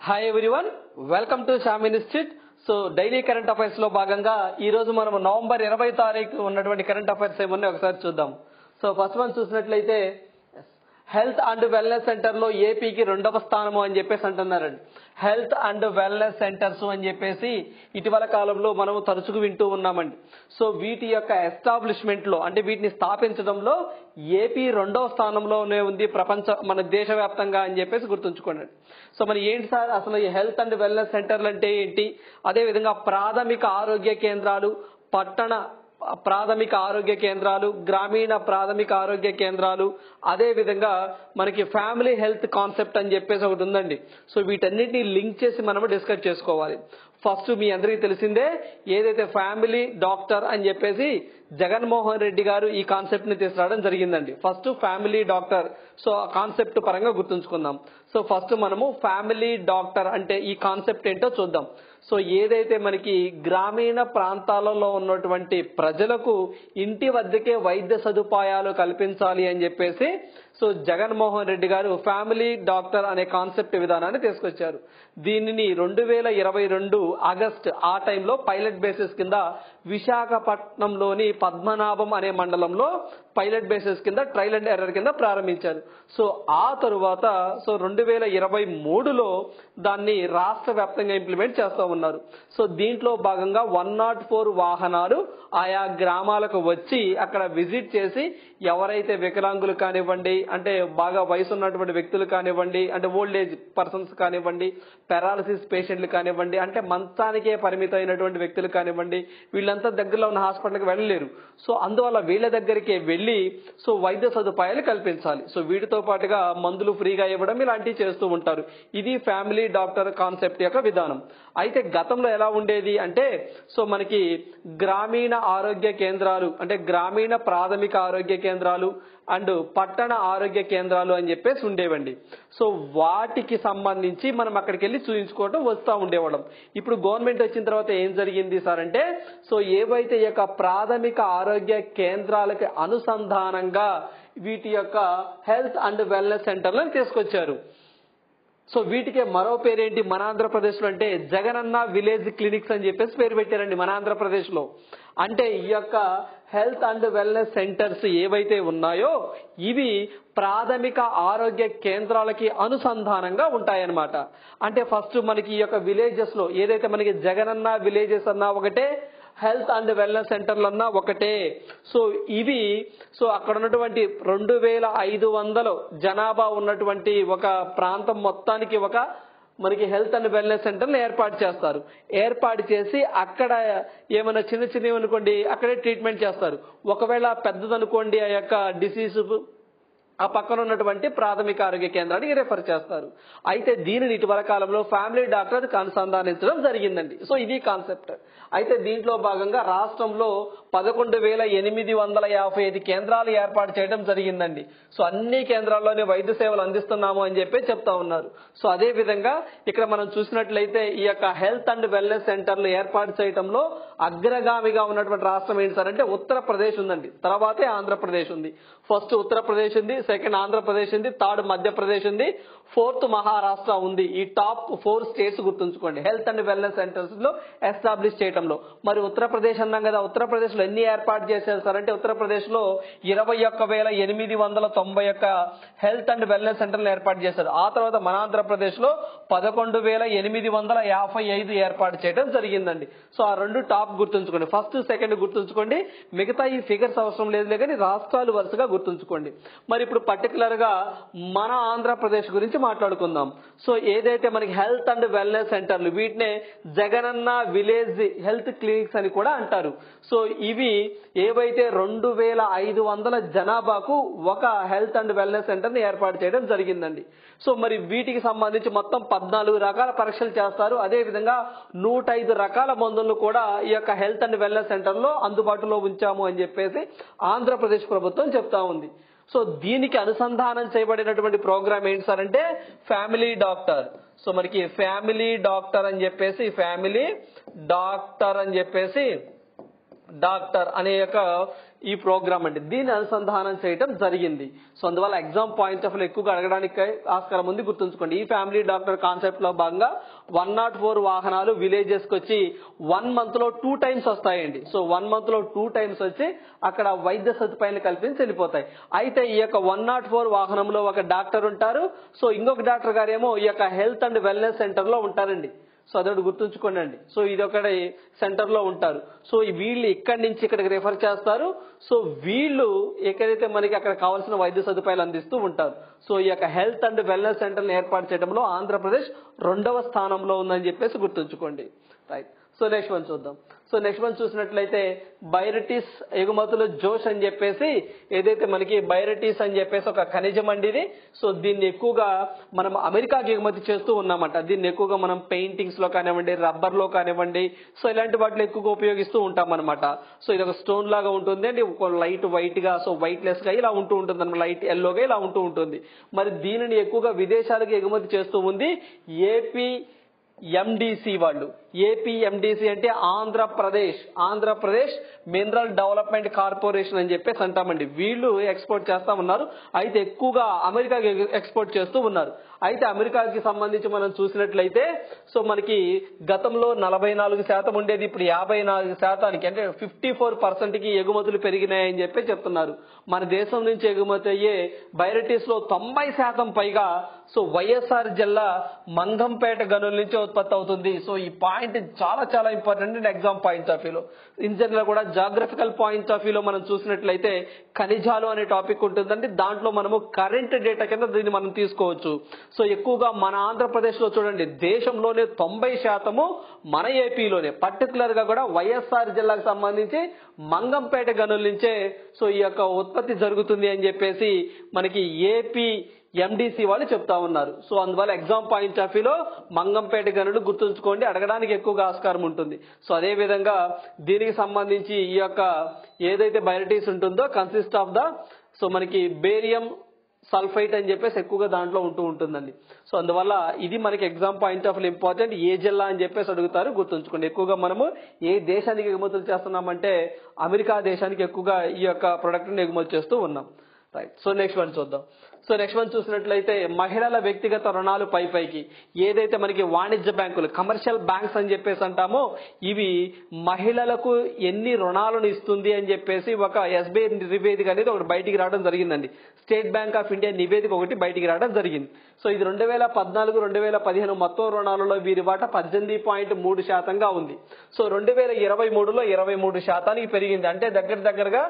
Hi everyone, welcome to Sham institute. So daily current affairs లో భాగంగా ఈ రోజు మనం నవంబర్ 20 తారీఖు ఉన్నటువంటి కరెంట్ అఫైర్స్ ఏమన్నా ఒకసారి చూద్దాం. సో ఫస్ట్ వన్ చూసినట్లయితే హెల్త్ అండ్ వెల్నెస్ సెంటర్ లో ఏపీకి 2వ స్థానము అని చెప్పేసి అంటున్నారండి. హెల్త్ అండ్ వెల్నెస్ సెంటర్స్ అని చెప్పేసి ఇటీవల కాలంలో మనం తరచుగా వింటూ ఉన్నామండి. సో వీటి యొక్క ఎస్టాబ్లిష్మెంట్ లో అంటే వీటిని స్థాపించడంలో ఏపీ 2వ స్థానంలోనే ఉంది మన దేశవ్యాప్తంగా అని చెప్పేసి గుర్తుంచుకోండి. సో మరి ఏంటి సార్ అసలు ఈ హెల్త్ అండ్ వెల్నెస్ సెంటర్లు అంటే ఏంటి, అదేవిధంగా ప్రాథమిక ఆరోగ్య కేంద్రాలు, పట్టణ ప్రాథమిక ఆరోగ్య కేంద్రాలు, గ్రామీణ ప్రాథమిక ఆరోగ్య కేంద్రాలు, అదే విధంగా మనకి ఫ్యామిలీ హెల్త్ కాన్సెప్ట్ అని చెప్పేసి ఒకటి ఉందండి. సో వీటన్నిటిని లింక్ చేసి మనము డిస్కస్ చేసుకోవాలి. ఫస్ట్ మీ అందరికీ తెలిసిందే, ఏదైతే ఫ్యామిలీ డాక్టర్ అని చెప్పేసి జగన్మోహన్ రెడ్డి గారు ఈ కాన్సెప్ట్ ని తీసుకురావడం జరిగిందండి. ఫస్ట్ ఫ్యామిలీ డాక్టర్, సో ఆ కాన్సెప్ట్ పరంగా గుర్తుంచుకుందాం. సో ఫస్ట్ మనము ఫ్యామిలీ డాక్టర్ అంటే ఈ కాన్సెప్ట్ ఏంటో చూద్దాం. సో ఏదైతే మనకి గ్రామీణ ప్రాంతాలలో ఉన్నటువంటి ప్రజలకు ఇంటి వద్దకే వైద్య సదుపాయాలు కల్పించాలి అని చెప్పేసి సో జగన్మోహన్ రెడ్డి గారు ఫ్యామిలీ డాక్టర్ అనే కాన్సెప్ట్ విధానాన్ని తీసుకొచ్చారు. దీనిని 2022 ఆగస్ట్ ఆ టైంలో పైలట్ బేసిస్ కింద విశాఖపట్నంలోని పద్మనాభం అనే మండలంలో పైలట్ బేసిస్ కింద ట్రయల్ అండ్ ఎర్రర్ కింద ప్రారంభించారు. సో ఆ తరువాత 2023లో దాన్ని రాష్ట్ర వ్యాప్తంగా ఇంప్లిమెంట్ చేస్తూ ఉన్నారు. సో దీంట్లో భాగంగా 104 వాహనాలు ఆయా గ్రామాలకు వచ్చి అక్కడ విజిట్ చేసి ఎవరైతే వికలాంగులు కానివ్వండి, అంటే బాగా వయసు ఉన్నటువంటి వ్యక్తులు కానివ్వండి, అంటే ఓల్డ్ ఏజ్ పర్సన్స్ కానివ్వండి, పెరాలసిస్ పేషెంట్లు కానివ్వండి, అంటే మంచానికే పరిమితమైనటువంటి వ్యక్తులు కానివ్వండి, వీళ్ళంతా దగ్గరలో ఉన్న హాస్పిటల్కి వెళ్ళలేరు. సో అందువల్ల వీళ్ళ దగ్గరికి వెళ్ళి సో వైద్య సదుపాయాలు కల్పించాలి. సో వీటితో పాటుగా మందులు ఫ్రీగా ఇవ్వడం ఇలాంటివి చేస్తూ ఉంటారు. ఇది ఫ్యామిలీ డాక్టర్ కాన్సెప్ట్ యొక్క విధానం. అయితే గతంలో ఎలా ఉండేది అంటే సో మనకి గ్రామీణ ఆరోగ్య కేంద్రాలు అంటే గ్రామీణ ప్రాథమిక ఆరోగ్య కేంద్రాలు అండ్ పట్టణ ఆరోగ్య కేంద్రాలు అని చెప్పేసి ఉండేవండి. సో వాటికి సంబంధించి మనం అక్కడికి వెళ్ళి చూయించుకోవడం వస్తూ ఉండేవాళ్ళం. ఇప్పుడు గవర్నమెంట్ వచ్చిన తర్వాత ఏం జరిగింది సార్ అంటే సో ఏవైతే ఈ యొక్క ప్రాథమిక ఆరోగ్య కేంద్రాలకి అనుసంధానంగా వీటి యొక్క హెల్త్ అండ్ వెల్నెస్ సెంటర్లను తీసుకొచ్చారు. సో వీటికే మరో పేరేంటి మన ఆంధ్రప్రదేశ్ లో అంటే జగనన్న విలేజ్ క్లినిక్స్ అని చెప్పేసి పేరు పెట్టారండి మన ఆంధ్రప్రదేశ్ లో. అంటే ఈ యొక్క హెల్త్ అండ్ వెల్నెస్ సెంటర్స్ ఏవైతే ఉన్నాయో ఇవి ప్రాథమిక ఆరోగ్య కేంద్రాలకి అనుసంధానంగా ఉంటాయన్నమాట. అంటే ఫస్ట్ మనకి ఈ యొక్క విలేజెస్ లో ఏదైతే మనకి జగనన్న విలేజెస్ అన్నా ఒకటే, హెల్త్ అండ్ వెల్నెస్ సెంటర్లు అన్నా ఒకటే. సో ఇవి సో అక్కడ ఉన్నటువంటి 2500 జనాభా ఉన్నటువంటి ఒక ప్రాంతం మొత్తానికి ఒక మనకి హెల్త్ అండ్ వెల్నెస్ సెంటర్లు ఏర్పాటు చేస్తారు. ఏర్పాటు చేసి అక్కడ ఏమైనా చిన్నవి అనుకోండి అక్కడే ట్రీట్మెంట్ చేస్తారు. ఒకవేళ పెద్దదనుకోండి ఆ యొక్క డిసీజ్ ఆ పక్కన ఉన్నటువంటి ప్రాథమిక ఆరోగ్య కేంద్రానికి రెఫర్ చేస్తారు. అయితే దీనిని ఇటీవల కాలంలో ఫ్యామిలీ డాక్టర్ అనుసంధానించడం జరిగిందండి. సో ఇది కాన్సెప్ట్. అయితే దీంట్లో భాగంగా రాష్ట్రంలో 11,855 కేంద్రాలు ఏర్పాటు చేయడం జరిగిందండి. సో అన్ని కేంద్రాల్లోనే వైద్య సేవలు అందిస్తున్నాము అని చెప్పి చెప్తా ఉన్నారు. సో అదే విధంగా ఇక్కడ మనం చూసినట్లయితే ఈ యొక్క హెల్త్ అండ్ వెల్నెస్ సెంటర్లు ఏర్పాటు చేయడంలో అగ్రగామిగా ఉన్నటువంటి రాష్ట్రం ఏంటి సార్ అంటే ఉత్తరప్రదేశ్ ఉందండి. తర్వాతే ఆంధ్రప్రదేశ్ ఉంది. ఫస్ట్ ఉత్తరప్రదేశ్ ఉంది, సెకండ్ ఆంధ్రప్రదేశ్ ఉంది, థర్డ్ మధ్యప్రదేశ్ ఉంది, ఫోర్త్ మహారాష్ట్ర ఉంది. ఈ టాప్ 4 స్టేట్స్ గుర్తుంచుకోండి హెల్త్ అండ్ వెల్నెస్ సెంటర్స్ లో ఎస్టాబ్లిష్ చేయడంలో. మరి ఉత్తరప్రదేశ్ అన్నాం కదా, ఉత్తరప్రదేశ్ లో ఎన్ని ఏర్పాటు చేశారు సార్ అంటే ఉత్తరప్రదేశ్ లో 21,891 హెల్త్ అండ్ వెల్నెస్ సెంటర్లు ఏర్పాటు చేశారు. ఆ తర్వాత మన ఆంధ్రప్రదేశ్ లో 11,855 ఏర్పాటు చేయడం జరిగిందండి. సో ఆ 2 టాప్ గుర్తుంచుకోండి, ఫస్ట్ సెకండ్ గుర్తుంచుకోండి. మిగతా ఈ ఫిగర్స్ అవసరం లేదులే కానీ రాష్ట్రాలు వరుసగా గుర్తుంచుకోండి. మరి ఇప్పుడు పర్టికులర్ గా మన ఆంధ్రప్రదేశ్ గురించి మాట్లాడుకుందాం. సో ఏదైతే మనకి హెల్త్ అండ్ వెల్నెస్ సెంటర్లు వీటినే జగనన్న విలేజ్ హెల్త్ క్లినిక్స్ అని కూడా అంటారు. సో ఇవి ఏవైతే 2500 జనాభాకు ఒక హెల్త్ అండ్ వెల్నెస్ సెంటర్ ని ఏర్పాటు చేయడం జరిగిందండి. సో మరి వీటికి సంబంధించి మొత్తం 14 రకాల పరీక్షలు చేస్తారు. అదే విధంగా 105 రకాల మందులను కూడా ఈ యొక్క హెల్త్ అండ్ వెల్నెస్ సెంటర్ లో అందుబాటులో ఉంచాము అని చెప్పేసి ఆంధ్రప్రదేశ్ ప్రభుత్వం చెప్తా ఉంది. సో దీనికి అనుసంధానం చేయబడినటువంటి ప్రోగ్రామ్ ఏంటి సార్ అంటే ఫ్యామిలీ డాక్టర్. సో మనకి ఫ్యామిలీ డాక్టర్ అని చెప్పేసి డాక్టర్ అనే యొక్క ఈ ప్రోగ్రామ్ అండి. దీన్ని అనుసంధానం చేయడం జరిగింది. సో అందువల్ల ఎగ్జామ్ పాయింట్ ఆఫ్ ఎక్కువగా అడగడానికి ఆస్కారం ఉంది. గుర్తుంచుకోండి, ఈ ఫ్యామిలీ డాక్టర్ కాన్సెప్ట్ లో భాగంగా 104 వాహనాలు విలేజెస్ కి వచ్చి 1 month లో 2 times వస్తాయండి. సో 1 month లో 2 times వచ్చి అక్కడ వైద్య సదుపాయాలు కల్పించి వెళ్ళిపోతాయి. అయితే ఈ యొక్క 104 వాహనంలో ఒక డాక్టర్ ఉంటారు. సో ఇంకొక డాక్టర్ గారేమో ఈ యొక్క హెల్త్ అండ్ వెల్నెస్ సెంటర్ లో ఉంటారండి. సో అదొకటి గుర్తుంచుకోండి. సో ఇది ఒకటి సెంటర్ లో ఉంటారు. సో వీళ్ళు ఇక్కడి నుంచి ఇక్కడికి రిఫర్ చేస్తారు. సో వీళ్ళు ఎక్కడైతే మనకి అక్కడ కావాల్సిన వైద్య సదుపాయాలు అందిస్తూ ఉంటారు. సో ఈ యొక్క హెల్త్ అండ్ వెల్నెస్ సెంటర్ ఏర్పాటు చేయడంలో ఆంధ్రప్రదేశ్ 2వ స్థానంలో ఉందని చెప్పేసి గుర్తుంచుకోండి. రైట్. సో నెక్స్ట్ వన్ చూద్దాం. సో నెక్స్ట్ వన్ చూసినట్లయితే బైరటిస్ ఎగుమతులు జోష్ అని చెప్పేసి, ఏదైతే మనకి బైరటిస్ అని చెప్పేసి ఒక ఖనిజం అండి ఇది. సో దీన్ని ఎక్కువగా మనం అమెరికాకి ఎగుమతి చేస్తూ ఉన్నామంట. దీన్ని ఎక్కువగా మనం పెయింటింగ్స్ లో కానివ్వండి, రబ్బర్ లో కానివ్వండి, సో ఇలాంటి వాటిలో ఎక్కువగా ఉపయోగిస్తూ ఉంటాం అనమాట. సో ఇది ఒక స్టోన్ లాగా ఉంటుంది అండి, లైట్ వైట్ గా, సో వైట్ లెస్ గా ఇలా ఉంటూ ఉంటుంది అనమాట, లైట్ ఎల్లోగా ఇలా ఉంటూ ఉంటుంది. మరి దీనిని ఎక్కువగా విదేశాలకు ఎగుమతి చేస్తూ ఉంది ఏపీఎండిసి వాళ్ళు. ఏపీఎండిసి అంటే ఆంధ్రప్రదేశ్ మినరల్ డెవలప్మెంట్ కార్పొరేషన్ అని చెప్పేసి అంటామండి. వీళ్ళు ఎక్స్పోర్ట్ చేస్తా ఉన్నారు. అయితే ఎక్కువగా అమెరికాకి ఎక్స్పోర్ట్ చేస్తూ ఉన్నారు. అయితే అమెరికాకి సంబంధించి మనం చూసినట్లయితే సో మనకి గతంలో 44% ఉండేది, ఇప్పుడు 54% అంటే 54% కి ఎగుమతులు పెరిగినాయని చెప్పి చెప్తున్నారు. మన దేశం నుంచి ఎగుమతి అయ్యే బైరటిస్ లో 90% పైగా సో వైఎస్ఆర్ జిల్లా మంగంపేట గనుల నుంచి ఉత్పత్తి అవుతుంది. సో ఈ పాయింట్ చాలా చాలా important and exam point of వ్యూలో. ఇన్ జనరల్ కూడా జాగ్రఫికల్ పాయింట్ ఆఫ్ వ్యూలో మనం చూసినట్లయితే ఖనిజాలు అనే టాపిక్ ఉంటుందండి. దాంట్లో మనము కరెంట్ డేటా కింద దీన్ని మనం తీసుకోవచ్చు. సో ఎక్కువగా మన ఆంధ్రప్రదేశ్ లో చూడండి, దేశంలోనే 90% మన ఏపీలోనే, పర్టికులర్ గా కూడా వైఎస్ఆర్ జిల్లాకు సంబంధించి మంగంపేట గనుల నుంచే సో ఈ యొక్క ఉత్పత్తి జరుగుతుంది అని చెప్పేసి మనకి ఏపీఎండిసి వాళ్ళు చెప్తా ఉన్నారు. సో అందువల్ల ఎగ్జామ్ పాయింట్ ఆఫ్ వ్యూలో మంగంపేట గనులు గుర్తుంచుకోండి, అడగడానికి ఎక్కువగా ఆస్కారం ఉంటుంది. సో అదే విధంగా దీనికి సంబంధించి ఈ యొక్క ఏదైతే బైరటిస్ ఉంటుందో కన్సిస్ట్ ఆఫ్ ద సో మనకి బేరియం సల్ఫైట్ అని చెప్పేసి ఎక్కువగా దాంట్లో ఉంటుందండి. సో అందువల్ల ఇది మనకి exam point of view important. ఏ జిల్లా అని చెప్పేసి అడుగుతారు, గుర్తుంచుకోండి. ఎక్కువగా మనము ఏ దేశానికి ఎగుమతులు చేస్తున్నామంటే అమెరికా దేశానికి ఎక్కువగా ఈ యొక్క ప్రొడక్ట్ ని ఎగుమతి చేస్తూ ఉన్నాం. రైట్. సో నెక్స్ట్ వన్ చూద్దాం. సో నెక్స్ట్ వన్ చూసినట్లయితే మహిళల వ్యక్తిగత రుణాలు పైకి ఏదైతే మనకి వాణిజ్య బ్యాంకులు, కమర్షియల్ బ్యాంక్స్ అని చెప్పేసి అంటామో, ఇవి మహిళలకు ఎన్ని రుణాలను ఇస్తుంది అని చెప్పేసి ఒక ఎస్బీఐ నివేదిక అనేది ఒకటి బయటికి రావడం జరిగిందండి. స్టేట్ బ్యాంక్ ఆఫ్ ఇండియా నివేదిక ఒకటి బయటికి రావడం జరిగింది. సో ఇది 2014-2015 మొత్తం రుణాలలో వీరి వాటా 18.3%గా ఉంది. సో 2023లో 23% పెరిగింది. అంటే దగ్గరగా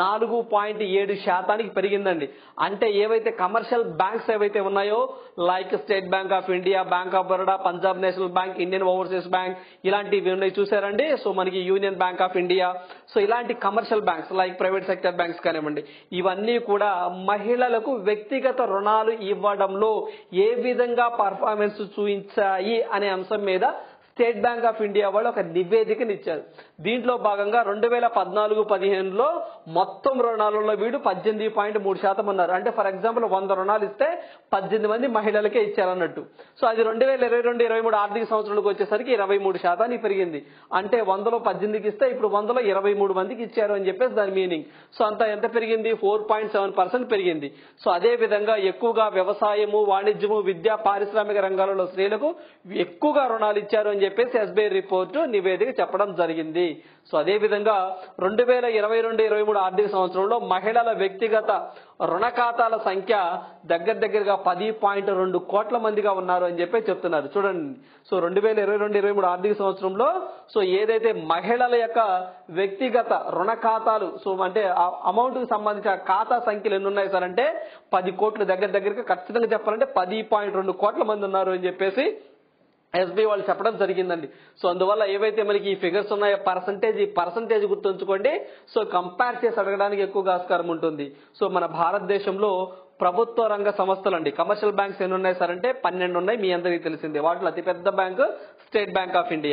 4.7% పెరిగిందండి. అంటే ఏవైతే కమర్షియల్ బ్యాంక్స్ ఏవైతే ఉన్నాయో, like State bank of India, Bank of Baroda, Punjab National Bank, Indian Overseas Bank, ఇలాంటివి ఉన్నాయి చూసారండి. సో మనకి Union Bank of India, so ఇలాంటి commercial banks like private sector banks కానివ్వండి, ఇవన్నీ కూడా మహిళలకు వ్యక్తిగత రుణాలు ఇవ్వడంలో ఏ విధంగా పర్ఫార్మెన్స్ చూపించాయి అనే అంశం మీద స్టేట్ బ్యాంక్ ఆఫ్ ఇండియా వాళ్ళు ఒక నివేదికను ఇచ్చారు. దీంట్లో భాగంగా 2014-15లో మొత్తం రుణాలలో వీడు 18.3% ఉన్నారు. అంటే ఫర్ ఎగ్జాంపుల్ 100 రుణాలు ఇస్తే 18 మంది మహిళలకే ఇచ్చారన్నట్టు. సో అది 2022-23 ఆర్థిక సంవత్సరాలకు వచ్చేసరికి 23% పెరిగింది. అంటే 100లో 18కి ఇస్తే ఇప్పుడు 100లో 23 మందికి ఇచ్చారు అని చెప్పేసి దాని మీనింగ్. సో అంతా ఎంత పెరిగింది? 4.7% పెరిగింది. సో అదే విధంగా ఎక్కువగా వ్యవసాయము, వాణిజ్యము, విద్య, పారిశ్రామిక రంగాలలో స్త్రీలకు ఎక్కువగా రుణాలు ఇచ్చారు అని చెప్పేసి ఎస్బీఐ రిపోర్టు నివేదిక చెప్పడం జరిగింది. సో అదే విధంగా 2022-23 ఆర్థిక సంవత్సరంలో మహిళల వ్యక్తిగత రుణ ఖాతాల సంఖ్య దగ్గరగా 10.2 కోట్ల మందిగా ఉన్నారు అని చెప్పి చెప్తున్నారు. చూడండి, సో 2022-23 ఆర్థిక సంవత్సరంలో సో ఏదైతే మహిళల యొక్క వ్యక్తిగత రుణ ఖాతాలు, సో అంటే అమౌంట్ కి సంబంధించిన ఖాతా సంఖ్యలు ఎన్ని ఉన్నాయి సార్ అంటే 10 కోట్లు, దగ్గరగా ఖచ్చితంగా చెప్పాలంటే 10.2 కోట్ల మంది ఉన్నారు అని చెప్పేసి ఎస్బీఐ వాళ్ళు చెప్పడం జరిగిందండి. సో అందువల్ల ఏవైతే మనకి ఈ ఫిగర్స్ ఉన్నాయో పర్సంటేజ్ గుర్తుంచుకోండి. సో కంపేర్ చేసి అడగడానికి ఎక్కువగా ఆస్కారం ఉంటుంది. సో మన భారతదేశంలో ప్రభుత్వ రంగ సంస్థలు అండి, కమర్షియల్ బ్యాంక్స్ ఎన్ని ఉన్నాయి సార్ అంటే 12 ఉన్నాయి. మీ అందరికీ తెలిసిందే. వాటిలో అతిపెద్ద bank state bank of India.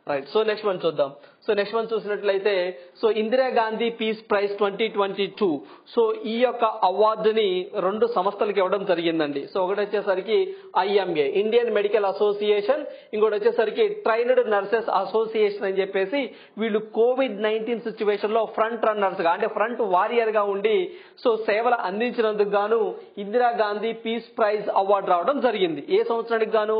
Right. So next one చూద్దాం. సో నెక్స్ట్ వన్ చూసినట్లయితే so Indira Gandhi peace prize 2022. So ఈ యొక్క అవార్డుని 2 సంస్థలకు ఇవ్వడం జరిగిందండి. సో ఒకటి వచ్చేసరికి IMA, ఇండియన్ మెడికల్ అసోసియేషన్, ఇంకోటి వచ్చేసరికి ట్రైన్డ్ నర్సెస్ అసోసియేషన్ అని చెప్పేసి వీళ్ళు COVID-19 సిచ్యువేషన్ లో ఫ్రంట్ రన్నర్స్ గా అంటే ఫ్రంట్ వారియర్ గా ఉండి సో సేవలు అందించినందుకు గాను ఇందిరాగాంధీ పీస్ ప్రైజ్ అవార్డు రావడం జరిగింది. ఏ సంవత్సరానికి గాను?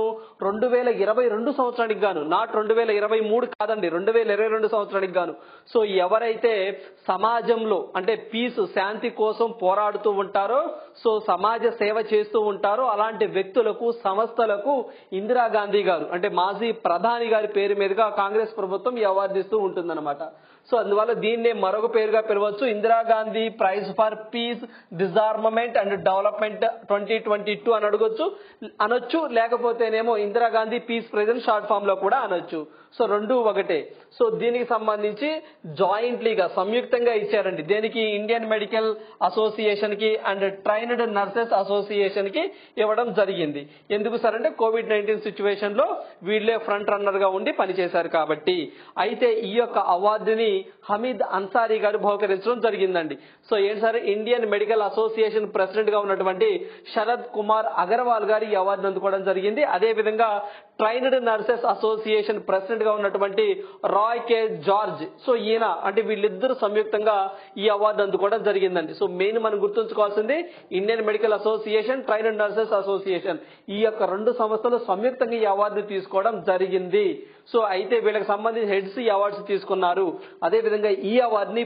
2022 సంవత్సరానికి గాను, నాట్ 2023 కాదండి, 2022 సంవత్సరానికి గాను. సో ఎవరైతే సమాజంలో అంటే పీస్ శాంతి కోసం పోరాడుతూ ఉంటారో, సో సమాజ సేవ చేస్తూ ఉంటారో అలాంటి వ్యక్తులకు, సంస్థలకు ఇందిరాగాంధీ గారు అంటే మాజీ ప్రధాని గారి పేరు మీదుగా కాంగ్రెస్ ప్రభుత్వం ఈ అవార్డు ఇస్తూ ఉంటుందన్నమాట. సో అందువల్ల దీన్నే మరొక పేరుగా పిలవచ్చు, Indira Gandhi prize for peace, disarmament and development 2022 అని అనొచ్చు, లేకపోతేనేమో ఇందిరాగాంధీ పీస్ ప్రైజ్ అని షార్ట్ ఫామ్ లో కూడా అనొచ్చు. సో రెండు ఒకటే. సో దీనికి సంబంధించి జాయింట్లీగా సంయుక్తంగా ఇచ్చారండి. దేనికి? ఇండియన్ మెడికల్ అసోసియేషన్ కి అండ్ ట్రైన్డ్ నర్సెస్ అసోసియేషన్ కి ఇవ్వడం జరిగింది. ఎందుకు సార్ అంటే COVID-19 సిచ్యువేషన్ లో వీళ్లే ఫ్రంట్ రన్నర్ గా ఉండి పనిచేశారు కాబట్టి. అయితే ఈ యొక్క అవార్డుని హమీద్ అన్సారీ గారు బహుకరించడం జరిగిందండి. సో ఏంటి sir, Indian Medical Association president గా ఉన్నటువంటి శరద్ కుమార్ అగర్వాల్ గారు ఈ అవార్డును అందుకోవడం జరిగింది. అదే విధంగా ట్రైన్డ్ నర్సెస్ అసోసియేషన్ ప్రెసిడెంట్ గా ఉన్నటువంటి రాయ్ కే జార్జ్, సో ఈయన అంటే వీళ్ళిద్దరూ సంయుక్తంగా ఈ అవార్డు అందుకోవడం జరిగిందండి. సో మెయిన్ మనం గుర్తుంచుకోవాల్సింది Indian Medical Association, Trained Nurses Association, ఈ యొక్క 2 సంస్థలు సంయుక్తంగా ఈ అవార్డు తీసుకోవడం జరిగింది. సో అయితే వీళ్ళకి సంబంధించి హెడ్స్ ఈ అవార్డ్స్ తీసుకున్నారు. అదే విధంగా ఈ అవార్డుని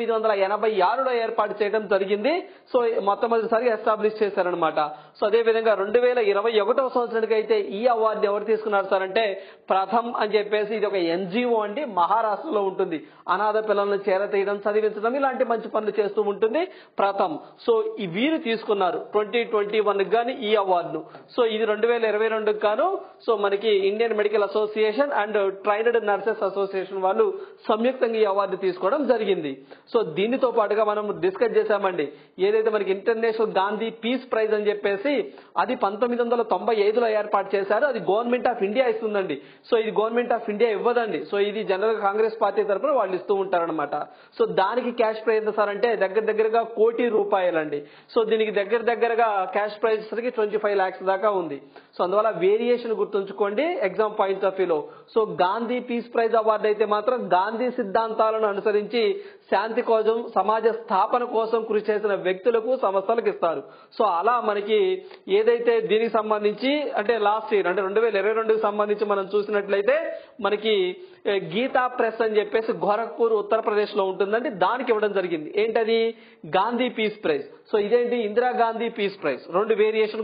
1986లో ఏర్పాటు చేయడం జరిగింది. సో మొట్టమొదటిసారిగా ఎస్టాబ్లిష్ చేశారనమాట. సో అదే విధంగా 2021వ సంవత్సరానికి అయితే ఈ అవార్డు ఎవరు తీసుకున్నారు సార్ అంటే ప్రథమ్ అని చెప్పేసి, ఇది ఒక NGO అండి, మహారాష్ట్రలో ఉంటుంది. అనాథ పిల్లలను చేరతీయడం, చదివించడం ఇలాంటి మంచి పనులు చేస్తూ ఉంటుంది ప్రథమ్. సో ఈ వీరు తీసుకున్నారు 2021 గాని ఈ అవార్డును. సో ఇది 2022కి గాను సో మనకి Indian Medical Association and Trained Nurses Association వాళ్ళు సంయుక్తంగా ఈ అవార్డు తీసుకోవడం జరిగింది. సో దీనితో పాటుగా మనం డిస్కస్ చేశామండి, ఏదైతే మనకి ఇంటర్నేషనల్ గాంధీ పీస్ ప్రైజ్ అని చెప్పేసి అది 1995లో ఏర్పాటు చేశారు. అది గవర్నమెంట్ ఆఫ్ ఇండియా ఇస్తుందండి. సో ఇది గవర్నమెంట్ ఆఫ్ ఇండియా ఇవ్వదండి. సో ఇది జనరల్ గా కాంగ్రెస్ పార్టీ తరఫున వాళ్ళు ఇస్తూ ఉంటారనమాట. సో దానికి క్యాష్ ప్రైజ్ ఎంత సార్ అంటే దగ్గరగా ₹1,00,00,000 అండి. సో దీనికి దగ్గరగా క్యాష్ ప్రైజ్ 25 lakhs దాకా ఉంది. సో అందువల్ల వేరియేషన్ గుర్తుంచుకోండి ఎగ్జామ్ పాయింట్ ఆఫ్ వ్యూలో. So Gandhi peace prize award అయితే మాత్రం గాంధీ సిద్ధాంతాలను అనుసరించి శాంతి కోసం, సమాజ స్థాపన కోసం కృషి చేసిన వ్యక్తులకు, సంస్థలకు ఇస్తారు. సో అలా మనకి ఏదైతే దీనికి సంబంధించి అంటే లాస్ట్ ఇయర్ అంటే 2022కి సంబంధించి మనం చూసినట్లయితే మనకి గీతా ప్రెస్ అని చెప్పేసి గోరఖ్పూర్ ఉత్తరప్రదేశ్ లో ఉంటుందండి, దానికి ఇవ్వడం జరిగింది. ఏంటది? Gandhi peace prize. సో ఇదేంటి? Indira Gandhi peace prize. 2 వేరియేషన్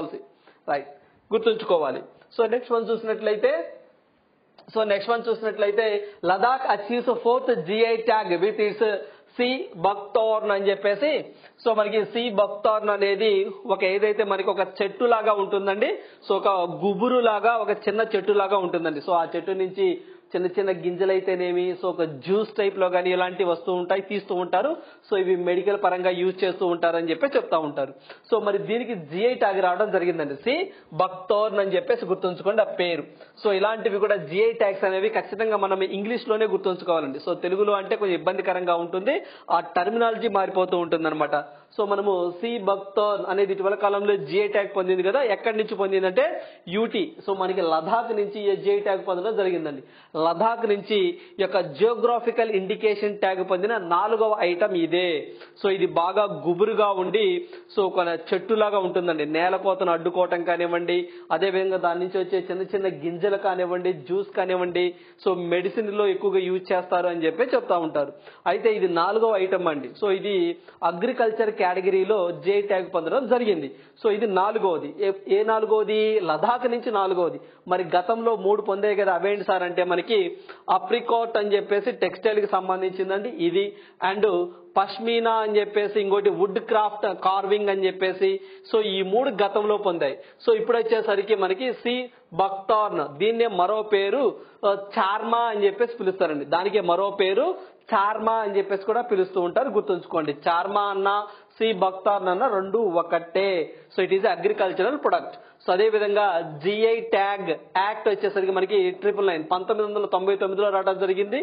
గుర్తుంచుకోవాలి. సో నెక్స్ట్ వన్ చూసినట్లయితే Ladakh achieves 4th GI tag with its sea buckthorn అని చెప్పేసి. సో మనకి సి బక్తోర్న్ అనేది ఏదైతే మనకి ఒక చెట్టు లాగా ఉంటుందండి. సో ఒక గుబురు లాగా, ఒక చిన్న చెట్టు లాగా ఉంటుందండి. సో ఆ చెట్టు నుంచి చిన్న గింజలైతేనేమి సో ఒక జ్యూస్ టైప్ లో కానీ ఇలాంటి వస్తూ ఉంటాయి, తీస్తూ ఉంటారు. సో ఇవి మెడికల్ పరంగా యూజ్ చేస్తూ ఉంటారని చెప్పి చెప్తా ఉంటారు. సో మరి దీనికి GI ట్యాగ్ రావడం జరిగిందండి, సి బక్తోర్న్ అని చెప్పేసి గుర్తుంచుకోండి ఆ పేరు. సో ఇలాంటివి కూడా GI ట్యాగ్స్ అనేవి ఖచ్చితంగా మనం ఇంగ్లీష్ లోనే గుర్తుంచుకోవాలండి. సో తెలుగులో అంటే కొంచెం ఇబ్బందికరంగా ఉంటుంది, ఆ టర్మినాలజీ మారిపోతూ ఉంటుంది అనమాట. సో మనము సి బక్తోర్న్ అనేది ఇటీవల కాలంలో GI ట్యాగ్ పొందింది కదా. ఎక్కడి నుంచి పొందిందంటే UT. సో మనకి లదాఖ్ నుంచి GI ట్యాగ్ పొందడం జరిగిందండి. లదాఖ్ నుంచి యొక్క జియోగ్రాఫికల్ ఇండికేషన్ ట్యాగ్ పొందిన 4వ ఐటమ్ ఇదే. సో ఇది బాగా గుబురుగా ఉండి సో ఒక చెట్టులాగా ఉంటుందండి. నేలకోతను అడ్డుకోవటం కానివ్వండి, అదేవిధంగా దాని నుంచి వచ్చే చిన్న గింజలు కానివ్వండి, జ్యూస్ కానివ్వండి, సో మెడిసిన్ లో ఎక్కువగా యూజ్ చేస్తారు అని చెప్పి చెప్తా ఉంటారు. అయితే ఇది 4వ ఐటమ్ అండి. సో ఇది అగ్రికల్చర్ కేటగిరీలో GI ట్యాగ్ పొందడం జరిగింది. సో ఇది 4వది. ఏ 4వది? లదాఖ్ నుంచి 4వది. మరి గతంలో 3 పొందాయి కదా, అవేంటి సార్ అంటే మనకి అప్రికాట్ అని చెప్పేసి టెక్స్టైల్ కి సంబంధించిందండి ఇది, అండ్ పష్మీనా అని చెప్పేసి ఇంకోటి వుడ్ క్రాఫ్ట్ కార్వింగ్ అని చెప్పేసి. సో ఈ 3 గతంలో పొందాయి. సో ఇప్పుడు వచ్చేసరికి మనకి సి బక్తోర్న్, దీన్నే మరో పేరు చార్మా అని చెప్పేసి పిలుస్తారండి. దానికి మరో పేరు చార్మా అని చెప్పేసి కూడా పిలుస్తూ ఉంటారు, గుర్తుంచుకోండి. చార్మా అన్న, సి బక్తార్ అన్న రెండు ఒకటే. So it is agricultural product. So అదే విధంగా జిఐ ట్యాగ్ యాక్ట్ వచ్చేసరికి మనకి 999 1999లో రావడం జరిగింది.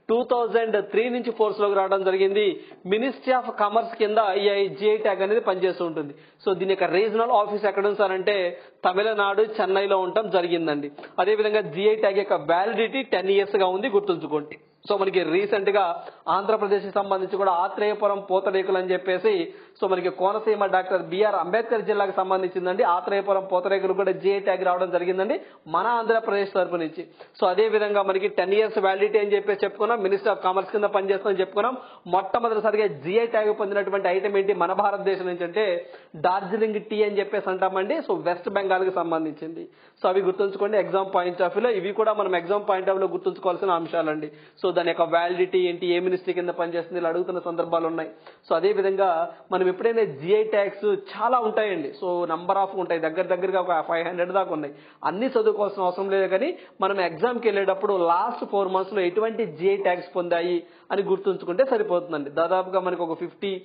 2003 నుంచి ఫోర్స్ లోకి రావడం జరిగింది. మినిస్ట్రీ ఆఫ్ కామర్స్ కింద ఈ జిఐ ట్యాగ్ అనేది పనిచేస్తూ ఉంటుంది. సో దీని యొక్క రీజనల్ ఆఫీస్ ఎక్కడ ఉంది సార్ అంటే తమిళనాడు చెన్నైలో ఉండటం జరిగిందండి. అదేవిధంగా జిఐ ట్యాగ్ యొక్క వ్యాలిడిటీ 10 years గా ఉంది, గుర్తుంచుకోండి. సో మనకి రీసెంట్ గా ఆంధ్రప్రదేశ్ కి సంబంధించి కూడా ఆత్రేయపురం పూతరేకులు అని చెప్పేసి, సో మనకి కోనసీమ డాక్టర్ బిఆర్ అంబేద్కర్ జిల్లాకు సంబంధించిందండి. ఆత్రేయపురం పూతరేకులు కూడా జిఐ ట్యాగ్ రావడం జరిగిందండి మన ఆంధ్రప్రదేశ్ తరపు నుంచి. సో అదే విధంగా మనకి 10 years వ్యాలిడిటీ అని చెప్పేసి చెప్పుకున్నాం. మినిస్టర్ ఆఫ్ కామర్స్ కింద పనిచేస్తుందని చెప్పుకున్నాం. మొట్టమొదటిసారిగా జిఐ ట్యాగ్ పొందినటువంటి ఐటమ్ ఏంటి మన భారతదేశం నుంచి అంటే డార్జిలింగ్ టీ అని చెప్పేసి అంటామండి. సో వెస్ట్ బెంగాల్ కి సంబంధించింది. సో అవి గుర్తుంచుకోండి ఎగ్జామ్ పాయింట్ ఆఫ్ వ్యూలో. ఇవి కూడా మనం ఎగ్జామ్ పాయింట్ ఆఫ్ వ్యూలో గుర్తుంచుకోవాల్సిన అంశాలండి. సో దాని యొక్క వ్యాలిడిటీ ఏంటి, ఏ మినిస్ట్రీ కింద పనిచేస్తుంది, ఇలా అడుగుతున్న సందర్భాలు ఉన్నాయి. సో అదే విధంగా మనం ఎప్పుడైనా జిఐ ట్యాగ్స్ చాలా ఉంటాయండి. సో నంబర్ ఆఫ్ ఉంటాయి, దగ్గరగా ఒక 500 దాకా ఉన్నాయి. అన్ని చదువుకోవాల్సిన అవసరం లేదు, కానీ మనం ఎగ్జామ్ కి వెళ్ళేటప్పుడు లాస్ట్ 4 months లో ఎటువంటి జిఐ ట్యాగ్స్ పొందాయి అని గుర్తుంచుకుంటే సరిపోతుందండి. దాదాపుగా మనకి ఒక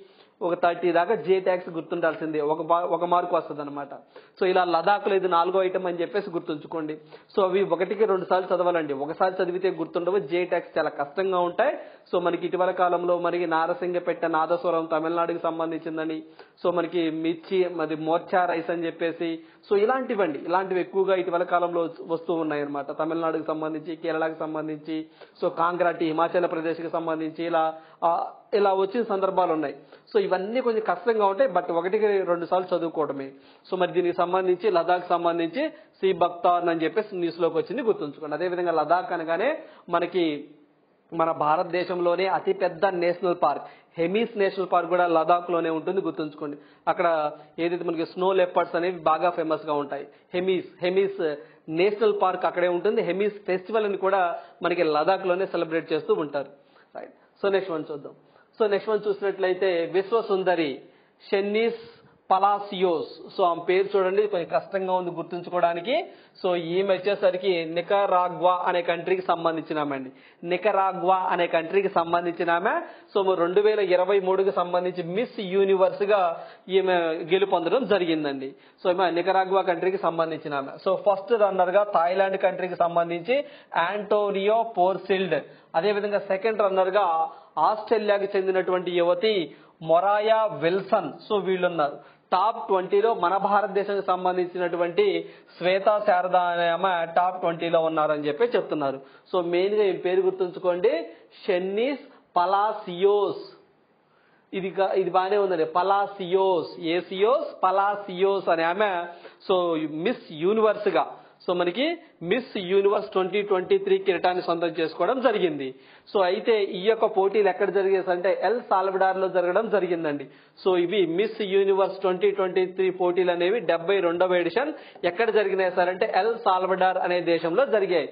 30 దాకా జిఐ ట్యాగ్స్ గుర్తుండాల్సిందే, ఒక మార్కు వస్తుంది అనమాట. సో ఇలా లదాఖ్ లో ఇది 4వ ఐటమ్ అని చెప్పేసి గుర్తుంచుకోండి. సో అవి 1కి 2 సార్లు చదవాలండి. ఒకసారి చదివితే గుర్తుండవు, జిఐ ట్యాగ్స్ చాలా కష్టంగా ఉంటాయి. సో మనకి ఇటీవల కాలంలో మనకి నారసింగపెట్ట నాదస్వరం తమిళనాడుకి సంబంధించిందని, సో మనకి మిర్చి మరి మోర్చా రైస్ అని చెప్పేసి, సో ఇలాంటివి ఎక్కువగా ఇటీవల కాలంలో వస్తూ ఉన్నాయి అనమాట. తమిళనాడుకి సంబంధించి, కేరళకి సంబంధించి, సో కాంగ్రాటి హిమాచల్ ప్రదేశ్ కి సంబంధించి ఇలా వచ్చిన సందర్భాలు ఉన్నాయి. సో ఇవన్నీ కొంచెం కష్టంగా ఉంటాయి, బట్ 1కి 2 సార్లు చదువుకోవడమే. సో మరి దీనికి సంబంధించి లదాఖ్ సంబంధించి సి బక్తార్ అని చెప్పేసి న్యూస్ లోకి వచ్చింది, గుర్తుంచుకోండి. అదేవిధంగా లదాఖ్ అనగానే మనకి మన భారతదేశంలోనే అతిపెద్ద national park Hemis national park కూడా లదాఖ్ లోనే ఉంటుంది, గుర్తుంచుకోండి. అక్కడ ఏదైతే మనకి స్నో లెపర్డ్స్ అనేవి బాగా ఫేమస్ గా ఉంటాయి. హెమీస్ నేషనల్ పార్క్ అక్కడే ఉంటుంది. హెమీస్ ఫెస్టివల్ అని కూడా మనకి లదాఖ్ లోనే సెలబ్రేట్ చేస్తూ ఉంటారు. రైట్. సో నెక్స్ట్ వన్ చూద్దాం. సో నెక్స్ట్ వన్ చూసినట్లయితే విశ్వసుందరి షెన్నీస్ పలాసియోస్. సో ఆమె పేరు చూడండి, కొంచెం కష్టంగా ఉంది గుర్తుంచుకోవడానికి. సో ఈమె వచ్చేసరికి నికరాగ్వా అనే కంట్రీకి సంబంధించినామండి. నికరాగ్వా అనే కంట్రీకి సంబంధించినామె. సో 2023కి సంబంధించి మిస్ యూనివర్స్ గా ఈమె గెలుపొందడం జరిగిందండి. సో ఈమె నికరాగ్వా కంట్రీకి సంబంధించినామె. సో ఫస్ట్ రన్నర్ గా థాయిలాండ్ కంట్రీకి సంబంధించి యాంటోనియో పోర్సిల్డ్, అదేవిధంగా సెకండ్ రన్నర్ గా ఆస్ట్రేలియాకి చెందినటువంటి యువతి మొరాయా విల్సన్. సో వీళ్ళున్నారు. టాప్ 20లో మన భారతదేశానికి సంబంధించినటువంటి శ్వేతా శారదా అనే ఆమె టాప్ 20లో ఉన్నారని చెప్పి చెప్తున్నారు. సో మెయిన్ గా ఈ పేరు గుర్తుంచుకోండి, షెన్నీస్ పలాసియోస్. ఇది బాగానే ఉందండి, పలాసియోస్ అనే ఆమె సో మిస్ యూనివర్స్ గా, సో మనకి మిస్ యూనివర్స్ 2023 కిరీటాన్ని సొంతం చేసుకోవడం జరిగింది. సో అయితే ఈ యొక్క పోటీలు ఎక్కడ జరిగేది అంటే ఎల్ సాల్వడార్ లో జరగడం జరిగిందండి. సో ఇవి మిస్ యూనివర్స్ 2023 పోటీలు అనేవి 72వ ఎడిషన్ ఎక్కడ జరిగినాయి సార్ అంటే ఎల్ సాల్వడార్ అనే దేశంలో జరిగాయి.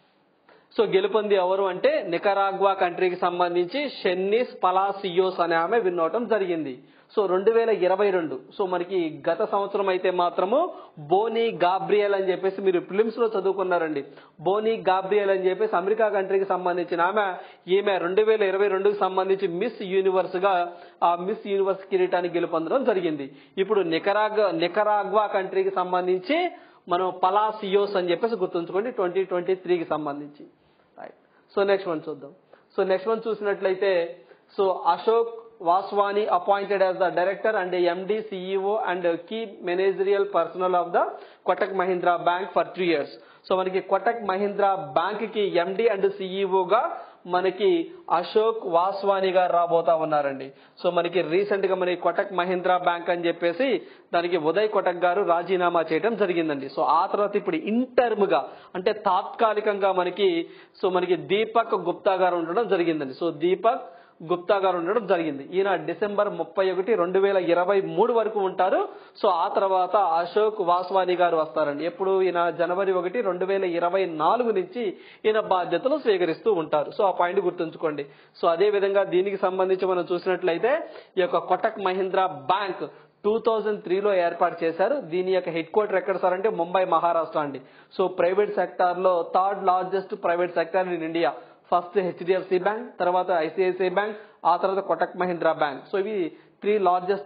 సో గెలుపొంది ఎవరు అంటే నికరాగ్వా కంట్రీకి సంబంధించి షెన్నీస్ పలాసియోస్ అనే ఆమె విన్ అవటం జరిగింది. సో 2022, సో మనకి గత సంవత్సరం అయితే మాత్రము బోనీ గాబ్రియల్ అని చెప్పేసి మీరు ఫిలిమ్స్ లో చదువుకున్నారండి. బోనీ గాబ్రియల్ అని చెప్పేసి అమెరికా కంట్రీకి సంబంధించిన ఈమె 2022కి సంబంధించి మిస్ యూనివర్స్ గా ఆ మిస్ యూనివర్స్ కిరీటాన్ని గెలుపొందడం జరిగింది. ఇప్పుడు నికరాగ్వా కంట్రీకి సంబంధించి మనం పలాసియోస్ అని చెప్పేసి గుర్తుంచుకోండి 2023కి సంబంధించి. రైట్. సో నెక్స్ట్ వన్ చూద్దాం. సో నెక్స్ట్ వన్ చూసినట్లయితే so Ashok Vaswani appointed as the director and MD, CEO and key managerial personnel of the Kotak Mahindra Bank for 3 years. So మనకి కోటక్ మహీంద్రా బ్యాంక్ కి ఎండి అండ్ సిఇఓ గా మనకి అశోక్ వాస్వాని గారు రాబోతా ఉన్నారండి. So మనకి రీసెంట్ గా మనకి కోటక్ మహీంద్రా బ్యాంక్ అని చెప్పేసి దానికి ఉదయ్ కోటక్ గారు రాజీనామా చేయడం జరిగిందండి. సో ఆ తర్వాత ఇప్పుడు ఇంటర్మ్ గా అంటే తాత్కాలికంగా మనకి దీపక్ గుప్తా గారు ఉండడం జరిగిందండి. సో దీపక్ గుప్తా గారు ఉండడం జరిగింది. ఈయన డిసెంబర్ 31, 2023 వరకు ఉంటారు. సో ఆ తర్వాత అశోక్ వాస్వాని గారు వస్తారండి. ఎప్పుడు ఈయన జనవరి 1, 2024 నుంచి ఈయన బాధ్యతలు స్వీకరిస్తూ ఉంటారు. సో ఆ పాయింట్ గుర్తుంచుకోండి. సో అదే విధంగా దీనికి సంబంధించి మనం చూసినట్లయితే ఈ యొక్క కోటక్ మహీంద్రా బ్యాంక్ 2003లో ఏర్పాటు చేశారు. దీని యొక్క హెడ్ క్వార్టర్ ఎక్కడ సార్ అంటే ముంబై, మహారాష్ట్ర అండి. సో ప్రైవేట్ సెక్టార్ లో 3rd largest private sector in India. First HDFC bank, తర్వాత ఐసిఐసిఐ బ్యాంక్, ఆ తర్వాత కోటక్ మహీంద్రా బ్యాంక్. సో ఇవి 3 largest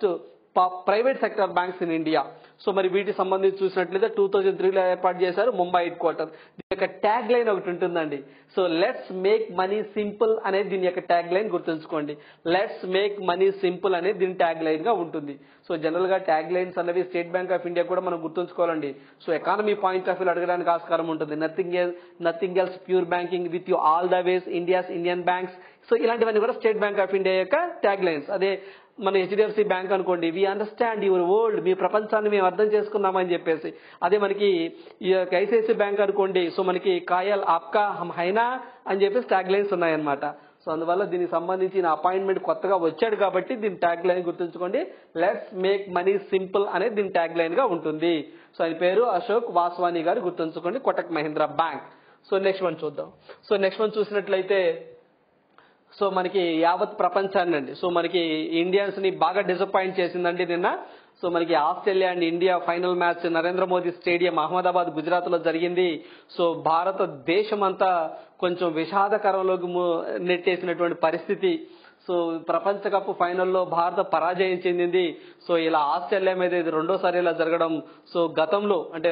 private sector banks in India. So మరి వీటికి సంబంధించి చూసినట్లయితే 2003లో ఏర్పాటు చేశారు, ముంబై హెడ్ క్వార్టర్. దీని యొక్క ట్యాగ్ లైన్ ఒకటి ఉంటుందండి. So let's make money simple అనేది దీని యొక్క ట్యాగ్ లైన్, గుర్తుంచుకోండి. లెట్స్ మేక్ మనీ సింపుల్ అనేది దీని ట్యాగ్ లైన్ గా ఉంటుంది. సో జనరల్ గా ట్యాగ్ లైన్స్ అనేవి స్టేట్ బ్యాంక్ ఆఫ్ ఇండియా కూడా మనం గుర్తుంచుకోవాలండి. So economy point of view అడగడానికి ఆస్కారం ఉంటుంది. Nothing else pure banking with you all the ways India's Indian banks. So ఇలాంటివన్నీ కూడా స్టేట్ బ్యాంక్ ఆఫ్ ఇండియా యొక్క ట్యాగ్ లైన్స్. అదే మన హెచ్డిఎఫ్సి బ్యాంక్ అనుకోండి, వి అండర్స్టాండ్ యువర్ వరల్డ్, మీ ప్రపంచాన్ని మేము అర్థం చేసుకున్నామని చెప్పేసి. అదే మనకి ఈ ఐసిఐసి బ్యాంక్ అనుకోండి, సో మనకి కాయల్ ఆప్కా హమ్ హైనా అని చెప్పేసి ట్యాగ్ లైన్స్ ఉన్నాయన్నమాట. సో అందువల్ల దీనికి సంబంధించిన అపాయింట్మెంట్ కొత్తగా వచ్చాడు కాబట్టి దీని ట్యాగ్ లైన్ గుర్తుంచుకోండి, లెట్స్ మేక్ మనీ సింపుల్ అనేది దీని ట్యాగ్ లైన్ గా ఉంటుంది. సో ఆయన పేరు అశోక్ వాస్వాని గారు, గుర్తుంచుకోండి, Kotak Mahindra bank. So next one చూద్దాం. సో నెక్స్ట్ వన్ చూసినట్లయితే సో మనకి యావత్ ప్రపంచాన్ని అండి, సో మనకి ఇండియన్స్ ని బాగా డిసప్పాయింట్ చేసిందండి నిన్న. సో మనకి Australia and India final match Narendra Modi stadium Ahmedabad Gujarat లో జరిగింది. సో భారతదేశం అంతా కొంచెం విషాదకరంలోకి నెట్టేసినటువంటి పరిస్థితి. సో ప్రపంచ కప్ ఫైనల్లో భారత పరాజయం చెందింది. సో ఇలా ఆస్ట్రేలియా మీద ఇది రెండోసారి ఇలా జరగడం. సో గతంలో అంటే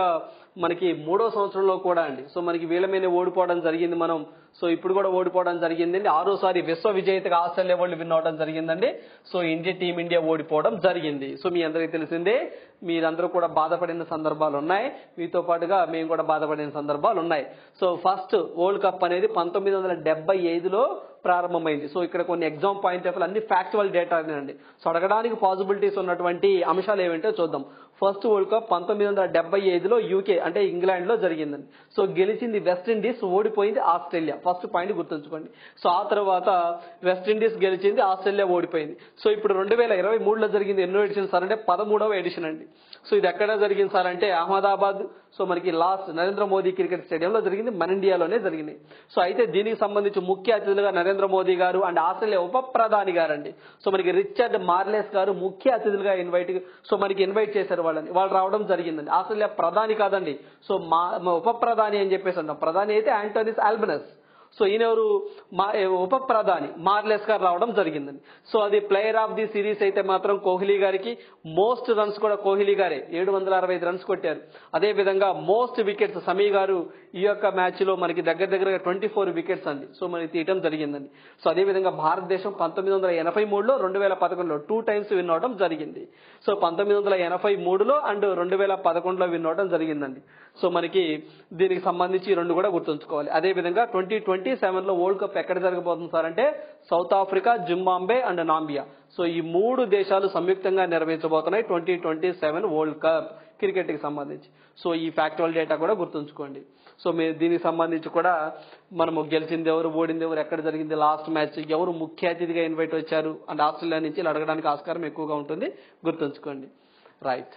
2003 సంవత్సరంలో కూడా అండి, సో మనకి వీళ్ళ మీద ఓడిపోవడం జరిగింది మనం. సో ఇప్పుడు కూడా ఓడిపోవడం జరిగిందండి. 6వ విశ్వ విజేతగా ఆస్ట్రేలియా వాళ్ళు విన్ అవడం జరిగిందండి. సో టీమిండియా ఓడిపోవడం జరిగింది. సో మీ అందరికీ తెలిసిందే, మీరందరూ కూడా బాధపడిన సందర్భాలు ఉన్నాయి, మీతో పాటుగా మేము కూడా బాధపడిన సందర్భాలు ఉన్నాయి. సో ఫస్ట్ వరల్డ్ కప్ అనేది 1975లో ప్రారంభమైంది. సో ఇక్కడ కొన్ని ఎగ్జామ్ పాయింట్ ఆఫ్ అన్ని ఫ్యాక్చువల్ డేటా అండి. సో అడగడానికి పాసిబిలిటీస్ ఉన్నటువంటి అంశాలు ఏమిటో చూద్దాం. ఫస్ట్ వరల్డ్ కప్ 1975లో యూకే అంటే ఇంగ్లాండ్ లో జరిగిందండి. సో గెలిచింది వెస్టిండీస్, ఓడిపోయింది ఆస్ట్రేలియా. ఫస్ట్ పాయింట్ గుర్తుంచుకోండి. సో ఆ తర్వాత వెస్టిండీస్ గెలిచింది, ఆస్ట్రేలియా ఓడిపోయింది. సో ఇప్పుడు 2023లో జరిగింది ఎన్నో ఎడిషన్ సార్ అంటే 13వ ఎడిషన్ అండి. సో ఇది ఎక్కడ జరిగింది సార్ అంటే అహ్మదాబాద్. సో మనకి లాస్ట్ నరేంద్ర మోదీ క్రికెట్ స్టేడియంలో జరిగింది, మన ఇండియాలోనే జరిగింది. సో అయితే దీనికి సంబంధించి ముఖ్య అతిథులుగా నరేంద్ర మోదీ గారు అండ్ ఆస్ట్రేలియా ఉప ప్రధాని గారండి, సో మనకి రిచర్డ్ మార్లెస్ గారు ముఖ్య అతిథులుగా ఇన్వైట్ చేశారు. వాళ్ళు రావడం జరిగిందండి. ఆస్ట్రేలియా ప్రధాని కాదండి, సో ఉప ప్రధాని అని చెప్పేసి అంటాం. ప్రధాని అయితే యాంటోనిస్ ఆల్బనస్. సో ఈయనెవరు, ఉప ప్రధాని మార్లెస్ గారు రావడం జరిగిందండి. సో అది ప్లేయర్ ఆఫ్ ది సిరీస్ అయితే మాత్రం కోహ్లీ గారికి, మోస్ట్ రన్స్ కూడా కోహ్లీ గారే 765 రన్స్ కొట్టారు. అదే విధంగా మోస్ట్ వికెట్స్ సమీ గారు ఈ యొక్క మ్యాచ్ లో మనకి దగ్గర 24 వికెట్స్ అండి, సో మనకి తీయటం జరిగిందండి. సో అదే విధంగా భారతదేశం 1983లో 2011లో 2 times విన్ అవడం జరిగింది. సో 1983లో అండ్ 2011లో విన్ అవడం జరిగిందండి. సో మనకి దీనికి సంబంధించి రెండు కూడా గుర్తుంచుకోవాలి. అదే విధంగా 2027లో వరల్డ్ కప్ ఎక్కడ జరగబోతుంది సార్ అంటే South Africa, Zimbabwe and Namibia. So ఈ 3 దేశాలు సంయుక్తంగా నిర్వహించబోతున్నాయి 2027 వరల్డ్ కప్ క్రికెట్ కి సంబంధించి. సో ఈ ఫ్యాక్చువల్ డేటా కూడా గుర్తుంచుకోండి. సో మీరు దీనికి సంబంధించి కూడా మనము గెలిచింది ఎవరు, ఓడింది ఎవరు, ఎక్కడ జరిగింది లాస్ట్ మ్యాచ్, ఎవరు ముఖ్య అతిథిగా ఇన్వైట్ వచ్చారు అండ్ ఆస్ట్రేలియా నుంచి ఇలా అడగడానికి ఆస్కారం ఎక్కువగా ఉంటుంది, గుర్తుంచుకోండి. రైట్.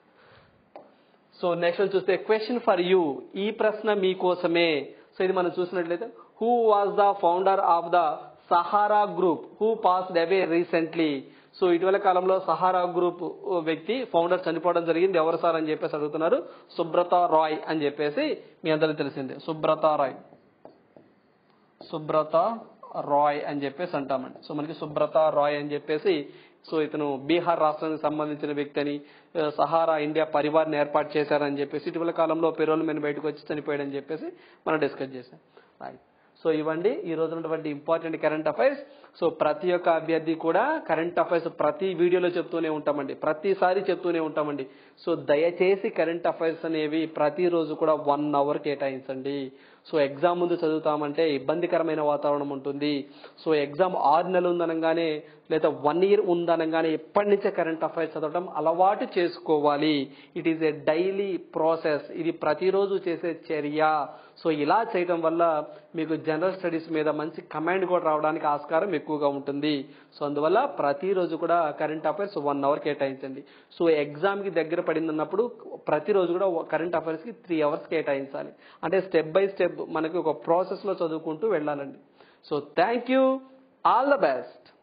సో నెక్స్ట్ చూస్తే క్వశ్చన్ ఫర్ యూ, ఈ ప్రశ్న మీకోసమే. సో ఇది మనం చూసినట్లయితే, who was the founder of the Sahara group who passed away recently. So ఇటీవల కాలంలో సహారా గ్రూప్ వ్యక్తి ఫౌండర్ చనిపోవడం జరిగింది, ఎవరు సార్ అని చెప్పేసి అడుగుతున్నారు. సుబ్రత రాయ్ అని చెప్పేసి మీ అందరికీ తెలిసిందే. సుబ్రత రాయ్ అని చెప్పేసి అంటామండి. సో మనకి సుబ్రత రాయ్ అని చెప్పేసి, సో ఇతను బీహార్ రాష్ట్రానికి సంబంధించిన వ్యక్తి అని, సహారా ఇండియా పరివార్ని ఏర్పాటు చేశారని చెప్పేసి ఇటీవల కాలంలో పెరోల్ మీద బయటకు వచ్చి చనిపోయాడని చెప్పేసి మనం డిస్కస్ చేశాం. రైట్. సో ఇవ్వండి ఈ రోజు ఉన్నటువంటి ఇంపార్టెంట్ కరెంట్ అఫైర్స్. సో ప్రతి ఒక్క అభ్యర్థి కూడా కరెంట్ అఫైర్స్ ప్రతి వీడియోలో చెప్తూనే ఉంటామండి, ప్రతిసారి చెప్తూనే ఉంటామండి. సో దయచేసి కరెంట్ అఫైర్స్ అనేవి ప్రతిరోజు కూడా 1 hour కేటాయించండి. సో ఎగ్జామ్ ముందు చదువుతామంటే ఇబ్బందికరమైన వాతావరణం ఉంటుంది. సో ఎగ్జామ్ 6 నెలలు ఉందనగానే లేదా 1 year ఉందనగానే ఎప్పటి నుంచే కరెంట్ అఫైర్స్ చదవడం అలవాటు చేసుకోవాలి. It is a daily process, ఇది ప్రతిరోజు చేసే చర్య. సో ఇలా చేయడం వల్ల మీకు జనరల్ స్టడీస్ మీద మంచి కమాండ్ కూడా రావడానికి ఆస్కారం ఎక్కువగా ఉంటుంది. సో అందువల్ల ప్రతిరోజు కూడా కరెంట్ అఫైర్స్ 1 hour కేటాయించండి. సో ఎగ్జామ్ కి దగ్గర పడిందన్నప్పుడు ప్రతిరోజు కూడా కరెంట్ అఫైర్స్ కి 3 hours కేటాయించాలి. అంటే స్టెప్ బై స్టెప్ మనకి ఒక ప్రాసెస్ లో చదువుకుంటూ వెళ్ళాలండి. So thank you, all the best.